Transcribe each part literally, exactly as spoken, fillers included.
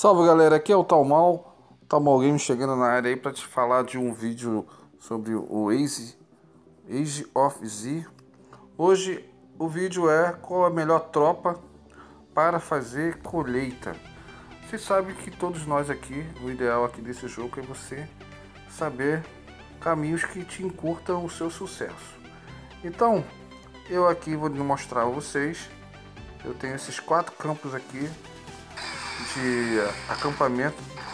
Salve galera, aqui é o Talmal, Talmal Games chegando na área aí para te falar de um vídeo sobre o Age, Age of Z. Hoje o vídeo é qual a melhor tropa para fazer colheita. Você sabe que todos nós aqui, o ideal aqui desse jogo é você saber caminhos que te encurtam o seu sucesso. Então, eu aqui vou mostrar a vocês, eu tenho esses quatro campos aqui de acampamento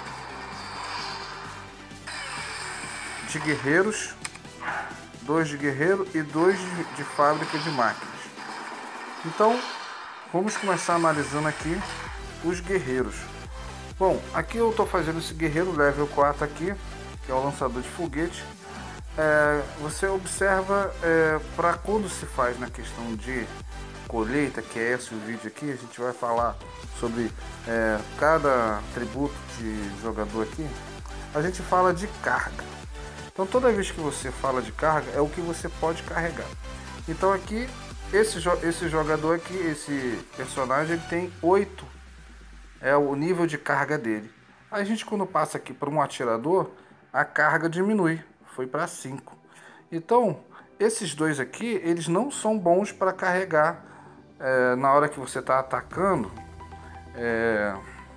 de guerreiros, dois de guerreiro e dois de, de fábrica de máquinas. Então vamos começar analisando aqui os guerreiros. Bom, aqui eu estou fazendo esse guerreiro level quatro aqui, que é o lançador de foguete. É, você observa é, para quando se faz na questão de colheita, que é esse o vídeo aqui, a gente vai falar sobre é, cada atributo de jogador aqui. A gente fala de carga. Então toda vez que você fala de carga é o que você pode carregar. Então aqui esse, esse jogador aqui, esse personagem, ele tem oito, é o nível de carga dele. A gente quando passa aqui para um atirador, a carga diminui, foi para cinco. Então esses dois aqui, eles não são bons para carregar é, na hora que você está atacando. É,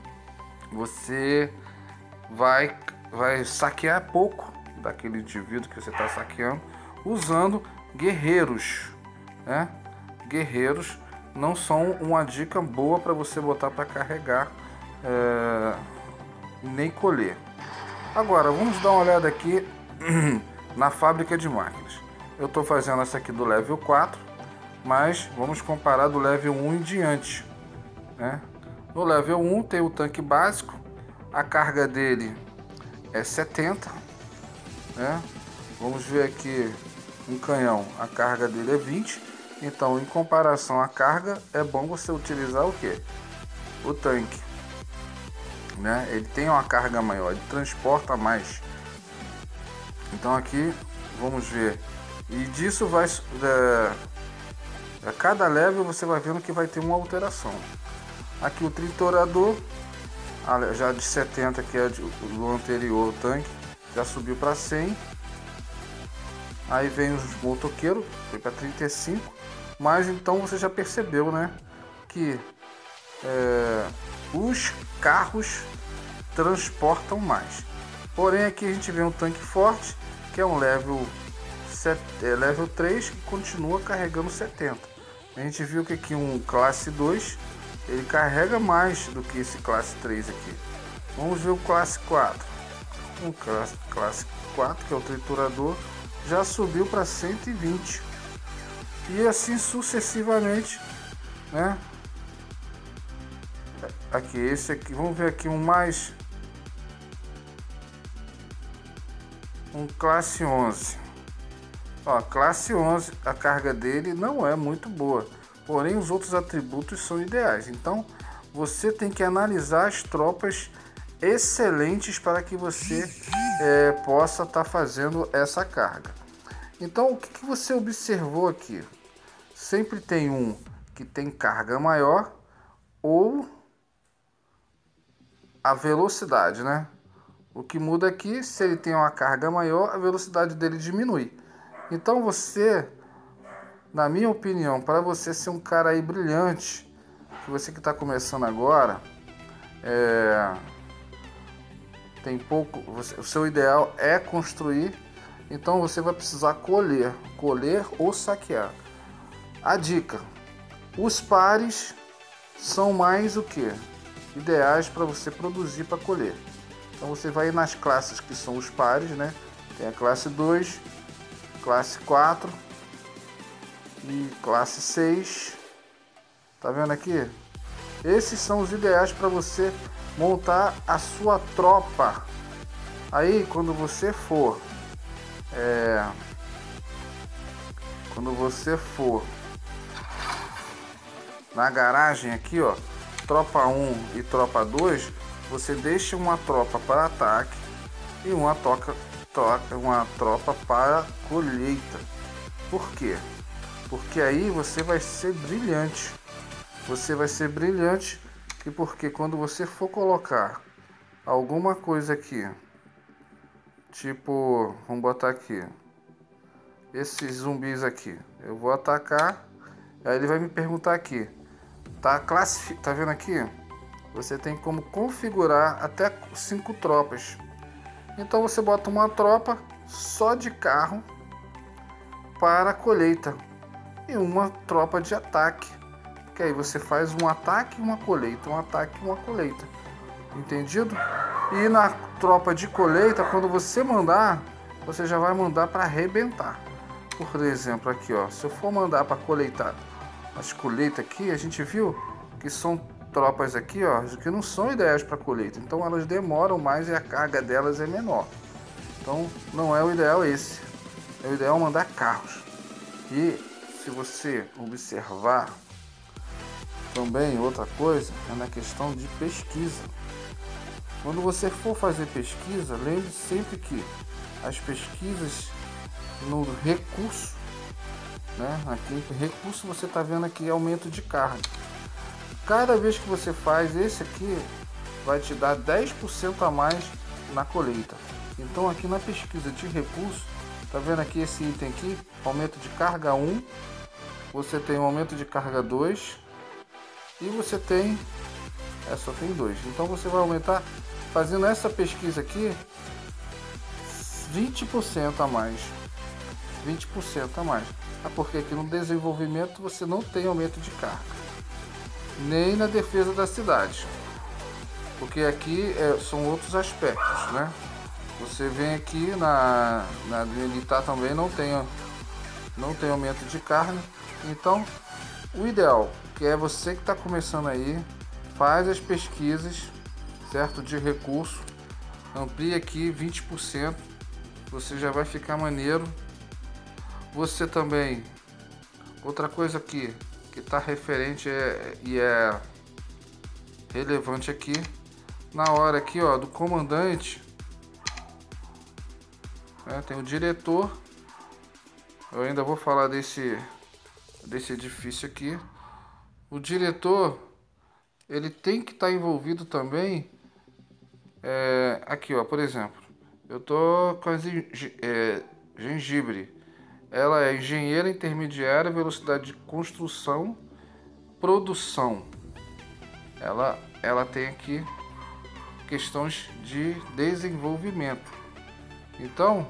você vai, vai saquear pouco daquele indivíduo que você está saqueando usando guerreiros, né? Guerreiros não são uma dica boa para você botar para carregar é, nem colher. Agora vamos dar uma olhada aqui na fábrica de máquinas. Eu estou fazendo essa aqui do level quatro, mas vamos comparar do level um em diante, né? No level um tem o tanque básico, a carga dele é setenta, né? Vamos ver aqui um canhão, a carga dele é vinte. Então, em comparação à carga, é bom você utilizar o que? O tanque, né? Ele tem uma carga maior, ele transporta mais. Então aqui, vamos ver. E disso vai... É, a cada level você vai vendo que vai ter uma alteração. Aqui o triturador, já de setenta, que é do anterior, o tanque, já subiu para cem. Aí vem os motoqueiros, foi para trinta e cinco. Mas então você já percebeu, né, que é, os carros transportam mais. Porém aqui a gente vê um tanque forte, que é um level, set, é, level três, que continua carregando setenta. A gente viu que aqui um classe dois, ele carrega mais do que esse classe três aqui. Vamos ver o classe quatro. Um classe, classe quatro, que é o triturador, já subiu para cento e vinte. E assim sucessivamente, né? Aqui, esse aqui, vamos ver aqui um mais... Um classe onze. Ó, classe onze, a carga dele não é muito boa. Porém, os outros atributos são ideais. Então, você tem que analisar as tropas excelentes para que você é, possa estar tá fazendo essa carga. Então, o que, que você observou aqui? Sempre tem um que tem carga maior ou a velocidade, né? O que muda aqui, se ele tem uma carga maior, a velocidade dele diminui. Então, você... Na minha opinião, para você ser um cara aí brilhante, que você que está começando agora, é, tem pouco, você, o seu ideal é construir, então você vai precisar colher, colher ou saquear. A dica: os pares são mais o que? Ideais para você produzir para colher. Então você vai nas classes que são os pares, né? Tem a classe dois, classe quatro e classe seis. Tá vendo aqui? Esses são os ideais para você montar a sua tropa. Aí quando você for é, quando você for na garagem aqui, ó, tropa um e tropa dois, você deixa uma tropa para ataque e uma, toca, toca, uma tropa para colheita. Por quê? Porque aí você vai ser brilhante. Você vai ser brilhante que porque quando você for colocar alguma coisa aqui, tipo, vamos botar aqui, esses zumbis aqui, eu vou atacar, aí ele vai me perguntar aqui, tá classificado, tá vendo aqui? Você tem como configurar até cinco tropas. Então você bota uma tropa só de carro para a colheita e uma tropa de ataque, que aí você faz um ataque e uma colheita, um ataque e uma colheita, entendido? E na tropa de colheita, quando você mandar, você já vai mandar para arrebentar. Por exemplo, aqui ó, se eu for mandar para coletar as colheitas aqui, a gente viu que são tropas aqui ó, que não são ideais para colheita, então elas demoram mais e a carga delas é menor. Então não é o ideal esse, é o ideal mandar carros. E se você observar também outra coisa, é na questão de pesquisa. Quando você for fazer pesquisa, lembre sempre que as pesquisas no recurso, né? Aqui recurso você está vendo aqui aumento de carga. Cada vez que você faz esse aqui, vai te dar dez por cento a mais na colheita. Então aqui na pesquisa de recurso, tá vendo aqui esse item aqui, aumento de carga um, você tem um aumento de carga dois e você tem, é só tem dois. Então você vai aumentar, fazendo essa pesquisa aqui, vinte por cento a mais. vinte por cento a mais. Ah, porque aqui no desenvolvimento você não tem aumento de carga, nem na defesa da cidade, porque aqui é, são outros aspectos, né? Você vem aqui na, na militar também não tem, não tem aumento de carga. Então o ideal, que é você que está começando aí, faz as pesquisas, certo, de recurso, amplia aqui vinte por cento, você já vai ficar maneiro. Você também, outra coisa aqui que está referente é, e é relevante aqui, na hora aqui ó, do comandante, né, tem o diretor. Eu ainda vou falar desse, desse edifício aqui. O diretor, ele tem que estar tá envolvido também, é, aqui ó, por exemplo, eu tô com a é, gengibre. Ela é engenheira intermediária, velocidade de construção, produção. Ela, ela tem aqui questões de desenvolvimento. Então,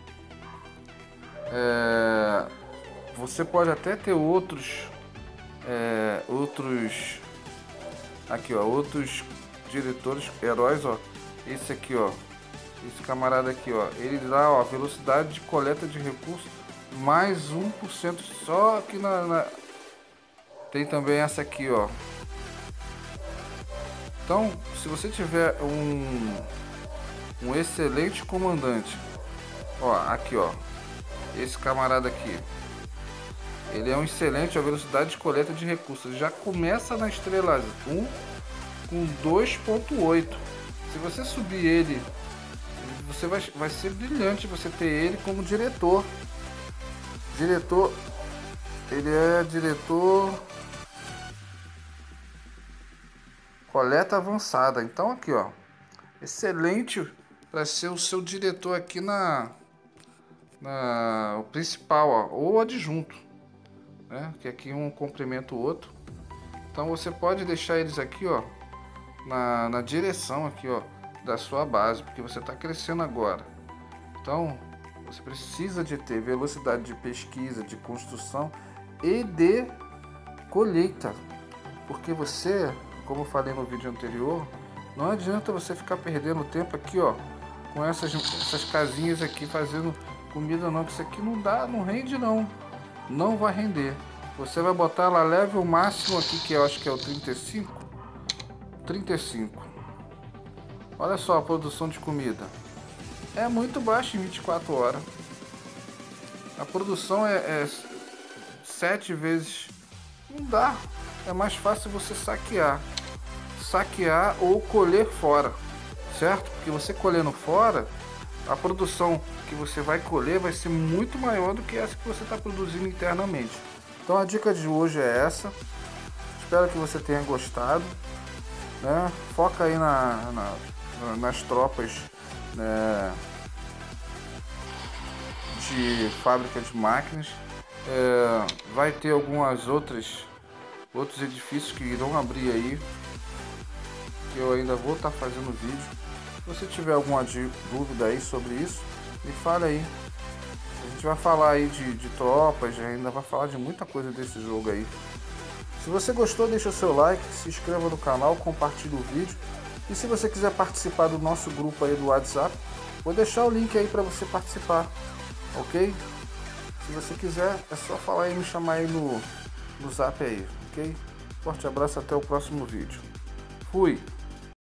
é, você pode até ter outros, é, outros, aqui ó, outros diretores, heróis, ó. Esse aqui ó, esse camarada aqui ó, ele dá ó, velocidade de coleta de recursos mais um por cento só aqui na, na... Tem também essa aqui ó. Então se você tiver um um excelente comandante, ó, aqui ó, esse camarada aqui, ele é um excelente, a velocidade de coleta de recursos já começa na estrela um com dois ponto oito. Se você subir ele, você vai, vai ser brilhante você ter ele como diretor. Diretor, ele é diretor coleta avançada. Então aqui ó, excelente para ser o seu diretor aqui na, na o principal ó, ou adjunto, né? Que aqui um complementa o outro. Então você pode deixar eles aqui ó, na, na direção aqui ó, da sua base, porque você está crescendo agora. Então você precisa de ter velocidade de pesquisa, de construção e de colheita, porque você, como eu falei no vídeo anterior, não adianta você ficar perdendo tempo aqui ó, com essas, essas casinhas aqui fazendo comida não, que isso aqui não dá, não rende não, não vai render. Você vai botar lá level máximo aqui, que eu acho que é o trinta e cinco, trinta e cinco. Olha só a produção de comida. É muito baixo em vinte e quatro horas. A produção é, é sete vezes. Não dá. É mais fácil você saquear. Saquear ou colher fora. Certo? Porque você colhendo fora, a produção que você vai colher vai ser muito maior do que essa que você está produzindo internamente. Então a dica de hoje é essa. Espero que você tenha gostado. né? Foca aí na, na, nas tropas, né, de fábrica de máquinas. É, vai ter algumas outras outros edifícios que irão abrir aí, que eu ainda vou estar fazendo vídeo. Se você tiver alguma dúvida aí sobre isso, me fala aí. A gente vai falar aí de, de tropas, ainda vai falar de muita coisa desse jogo aí. Se você gostou, deixa o seu like, se inscreva no canal, compartilhe o vídeo. E se você quiser participar do nosso grupo aí do WhatsApp, vou deixar o link aí para você participar, ok? Se você quiser, é só falar e me chamar aí no, no zap aí, ok? Forte abraço, até o próximo vídeo. Fui!